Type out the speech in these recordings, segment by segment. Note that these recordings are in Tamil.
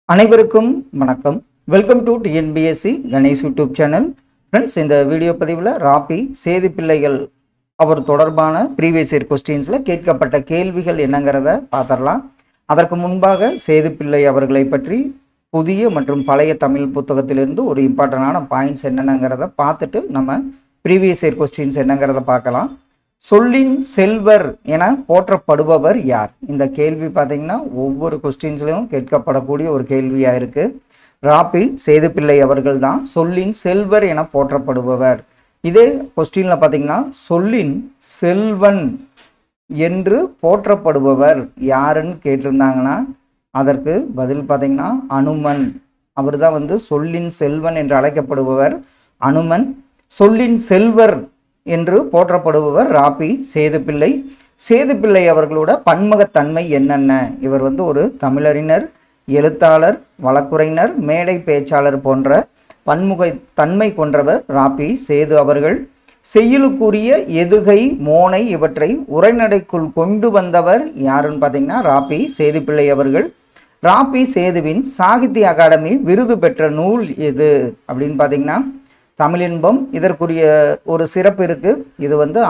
அனைவருக்கும் வணக்கம். Welcome to TNPSC Ganesh YouTube channel. Friends, இந்த வீடியோ பதிவில் ராபி சேது பிள்ளைகள் அவர் தொடர்பான ப்ரீவியஸ் இயர் கொஸ்டின்ஸில் கேட்கப்பட்ட கேள்விகள் என்னங்கிறத பார்த்துடலாம். அதற்கு முன்பாக சேது பிள்ளை அவர்களை பற்றி புதிய மற்றும் பழைய தமிழ் புத்தகத்திலிருந்து ஒரு இம்பார்ட்டண்டான பாயிண்ட்ஸ் என்னென்னங்கிறத பார்த்துட்டு நம்ம ப்ரீவியஸ் இயர் கொஸ்டின்ஸ் என்னங்கிறத பார்க்கலாம். சொல்லின் செல்வர் என போற்றப்படுபவர் யார்? இந்த கேள்வி பார்த்தீங்கன்னா ஒவ்வொரு கொஸ்டின்ஸ்லையும் கேட்கப்படக்கூடிய ஒரு கேள்வியாக இருக்குது. ராபி சேது பிள்ளை அவர்கள் தான் சொல்லின் செல்வர் என போற்றப்படுபவர். இதே கொஸ்டினில் பார்த்தீங்கன்னா சொல்லின் செல்வன் என்று போற்றப்படுபவர் யாருன்னு கேட்டிருந்தாங்கன்னா அதற்கு பதில் பார்த்தீங்கன்னா அனுமன். அவர் தான் சொல்லின் செல்வன் என்று அழைக்கப்படுபவர் அனுமன். சொல்லின் செல்வர் என்று போற்றப்படுபவர் ராபி சேது பிள்ளை. சேது பிள்ளை அவர்களோட பன்முகத்தன்மை என்னென்ன? இவர் ஒரு தமிழறிஞர், எழுத்தாளர், வழக்குரைஞர், மேடை பேச்சாளர் போன்ற பன்முகத்தன்மை கொன்றவர் ராபி சேது அவர்கள். செய்யுளுக்குரிய எதுகை, மோனை இவற்றை உரைநடைக்குள் கொண்டு வந்தவர் யாருன்னு பார்த்தீங்கன்னா ராபி சேது பிள்ளை அவர்கள். ராபி சேதுவின் சாகித்ய அகாடமி விருது பெற்ற நூல் எது அப்படின்னு பார்த்தீங்கன்னா தமிழின்பம். இதற்குரிய ஒரு சிறப்பு இருக்கு. இது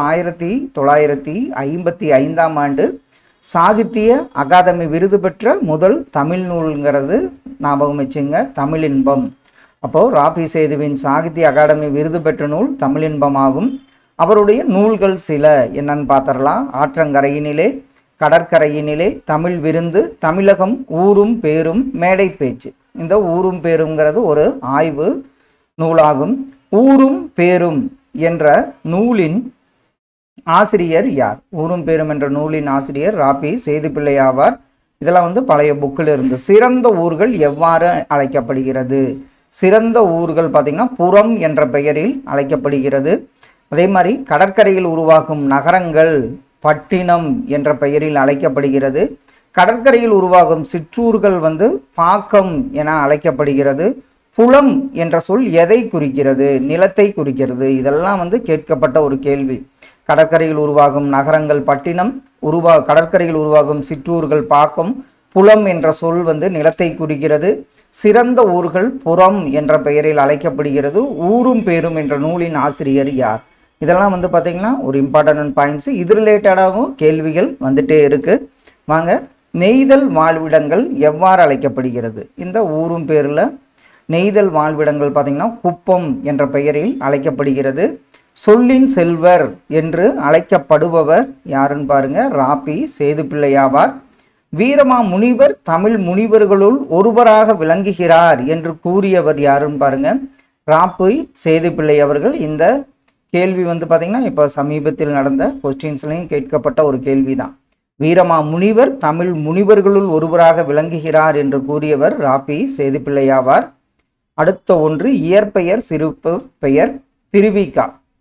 1955ஆம் ஆண்டு சாகித்ய அகாதமி விருது பெற்ற முதல் தமிழ் நூல்ங்கிறது ஞாபகம் வச்சுங்க, தமிழின்பம். அப்போது ராபி சேதுவின் சாகித்ய அகாடமி விருது பெற்ற நூல் தமிழின்பமாகும். அவருடைய நூல்கள் சில என்னன்னு பார்த்துடலாம். ஆற்றங்கரையினிலே, கடற்கரையினிலே, தமிழ் விருந்து, தமிழகம், ஊரும் பேரும், மேடை பேச்சு. இந்த ஊரும் பேருங்கிறது ஒரு ஆய்வு நூலாகும். ஊரும் பேரும் என்ற நூலின் ஆசிரியர் யார்? ஊரும் பேரும் என்ற நூலின் ஆசிரியர் ராபி சேது பிள்ளை ஆவார். இதெல்லாம் பழைய புக்கில் இருந்து. சிறந்த ஊர்கள் எவ்வாறு அழைக்கப்படுகிறது? சிறந்த ஊர்கள் பார்த்தீங்கன்னா புறம் என்ற பெயரில் அழைக்கப்படுகிறது. அதே மாதிரி கடற்கரையில் உருவாகும் நகரங்கள் பட்டினம் என்ற பெயரில் அழைக்கப்படுகிறது. கடற்கரையில் உருவாகும் சிற்றூர்கள் பாக்கம் என அழைக்கப்படுகிறது. புலம் என்ற சொல் எதை குறிக்கிறது? நிலத்தை குறிக்கிறது. இதெல்லாம் கேட்கப்பட்ட ஒரு கேள்வி. கடற்கரையில் உருவாகும் நகரங்கள் பட்டினம், கடற்கரையில் உருவாகும் சிற்றூர்கள் பாக்கம், புலம் என்ற சொல் நிலத்தை குறிக்கிறது. சிறந்த ஊர்கள் புறம் என்ற பெயரில் அழைக்கப்படுகிறது. ஊரும் பேரும் என்ற நூலின் ஆசிரியர் யார்? இதெல்லாம் பார்த்தீங்கன்னா ஒரு இம்பார்ட்டன்ட் பாயிண்ட்ஸ். இது ரிலேட்டடாகவும் கேள்விகள் வந்துட்டே இருக்கு. வாங்க, நெய்தல் வாழ்விடங்கள் எவ்வாறு அழைக்கப்படுகிறது? இந்த ஊரும் பேரில் நெய்தல் வாழ்விடங்கள் பார்த்தீங்கன்னா குப்பம் என்ற பெயரில் அழைக்கப்படுகிறது. சொல்லின் செல்வர் என்று அழைக்கப்படுபவர் யாருன்னு பாருங்க, ராபி சேது பிள்ளை ஆவார். வீரமா முனிவர் தமிழ் முனிவர்களுள் ஒருவராக விளங்குகிறார் என்று கூறியவர் யாருன்னு பாருங்க, ராபி சேது பிள்ளை அவர்கள். இந்த கேள்வி பார்த்தீங்கன்னா இப்போ சமீபத்தில் நடந்த கொஸ்டின்ஸ்லையும் கேட்கப்பட்ட ஒரு கேள்விதான். வீரமா முனிவர் தமிழ் முனிவர்களுள் ஒருவராக விளங்குகிறார் என்று கூறியவர் ராபி சேது பிள்ளை ஆவார். அடுத்த ஒன்று இயற்பெயர் சிறப்பு பெயர் திருவிகா.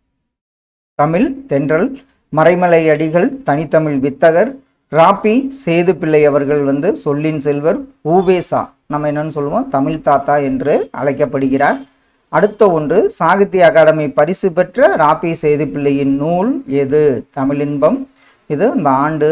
தமிழ் தென்றல், மறைமலை அடிகள், தனித்தமிழ் வித்தகர். ராபி சேது பிள்ளை அவர்கள் சொல்லின் செல்வர். ஊவேசா நம்ம என்னன்னு சொல்லுவோம், தமிழ் தாத்தா என்று அழைக்கப்படுகிறார். அடுத்த ஒன்று சாகித்ய அகாடமி பரிசு பெற்ற ராபி சேது பிள்ளையின் நூல் எது? தமிழின்பம். இது இந்த ஆண்டு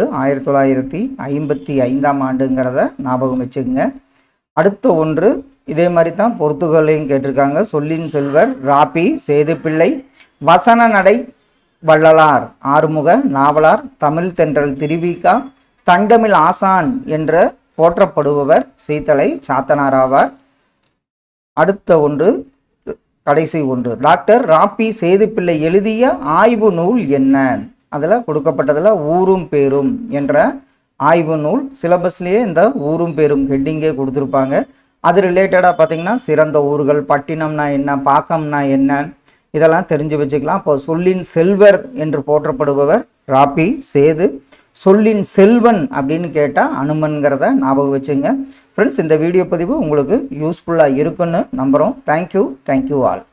1955ஆம் ஆண்டுங்கிறத ஞாபகம் வச்சுக்கோங்க. அடுத்த ஒன்று இதே மாதிரி தான் பொறுத்துகளையும் கேட்டிருக்காங்க. சொல்லின் செல்வர் ராபி சேது பிள்ளை. வசன நடை வள்ளலார், ஆறுமுக நாவலார், தமிழ் தென்றல் திருவிகா, தண்டமிழ் ஆசான் என்ற போற்றப்படுபவர் சீத்தலை சாத்தனார் ஆவார். அடுத்த ஒன்று கடைசி ஒன்று, டாக்டர் ராபி சேது பிள்ளை எழுதிய ஆய்வு நூல் என்ன? அதில் கொடுக்கப்பட்டதில் ஊரும் பேரும் என்ற ஆய்வு நூல். சிலபஸ்லேயே இந்த ஊரும் பேரும் ஹெட்டிங்கே கொடுத்துருப்பாங்க. அது ரிலேட்டடாக பார்த்தீங்கன்னா சிறந்த ஊர்கள், பட்டினம்னா என்ன, பாக்கம்னா என்ன, இதெல்லாம் தெரிஞ்சு வச்சுக்கலாம். இப்போ சொல்லின் செல்வர் என்று போற்றப்படுபவர் ராபி சேது. சொல்லின் செல்வன் அப்படின்னு கேட்டால் அனுமன்கிறத ஞாபகம் வச்சுங்க. ஃப்ரெண்ட்ஸ், இந்த வீடியோ பதிவு உங்களுக்கு யூஸ்ஃபுல்லாக இருக்குன்னு நம்புகிறோம். Thank you all.